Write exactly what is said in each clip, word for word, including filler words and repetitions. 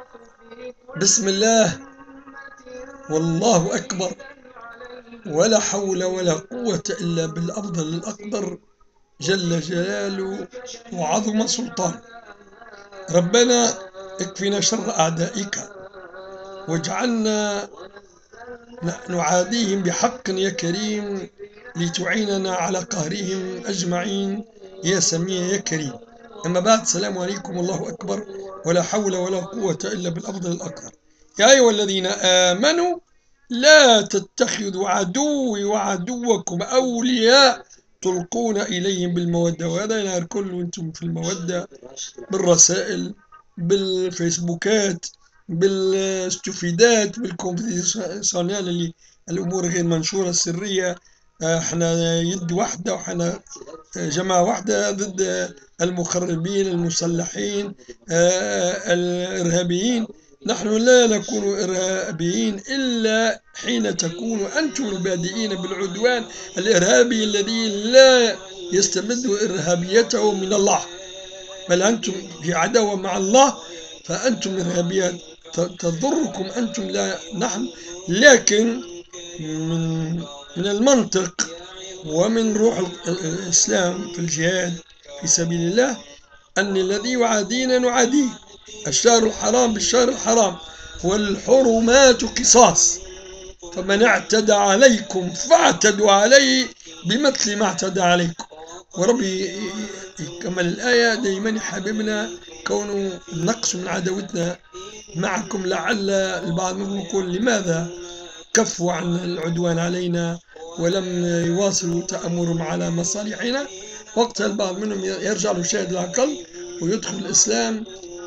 بسم الله، والله أكبر، ولا حول ولا قوة إلا بالأفضل الأقدر، جل جلاله وعظم سلطان. ربنا اكفنا شر أعدائك، واجعلنا نعاديهم بحق يا كريم، لتعيننا على قهرهم أجمعين يا سميع يا كريم. أما بعد، السلام عليكم، الله أكبر، ولا حول ولا قوة إلا بالأفضل الأكبر. يا أيها الذين آمنوا لا تتخذوا عدوي وعدوكم أولياء تلقون إليهم بالمودة. وهذا يعني الكل وانتم في المودة، بالرسائل، بالفيسبوكات، بالاستفيدات، بالكونفيدنسيال اللي الأمور غير منشورة السرية. احنا يد واحدة، وحنا جماعة واحدة ضد المخربين المسلحين الإرهابيين. نحن لا نكون إرهابيين إلا حين تكونوا أنتم البادئين بالعدوان الإرهابي الذي لا يستمد إرهابيته من الله، بل أنتم في عداوة مع الله، فأنتم إرهابيات تضركم أنتم لا نحن. لكن من من المنطق ومن روح الإسلام في الجهاد في سبيل الله أن الذي يعادينا نعاديه. الشهر الحرام بالشهر الحرام، والحرمات قصاص، فمن اعتدى عليكم فاعتدوا عليه بمثل ما اعتدى عليكم. وربي يكمل الآية. دائما يحببنا كونه نقص من عداوتنا معكم. لعل البعض منكم يقول لماذا كفوا عن العدوان علينا ولم يواصلوا تأمرهم على مصالحنا؟ وقتها البعض منهم يرجع له شاهد العقل ويدخل الإسلام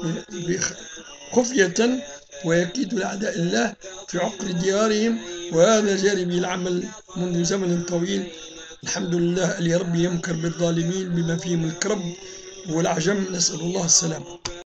خفية، ويكيد لأعداء الله في عقر ديارهم، وهذا جاري به العمل منذ زمن طويل. الحمد لله اللي ربي يمكر بالظالمين بما فيهم الكرب والعجم، نسأل الله السلامة.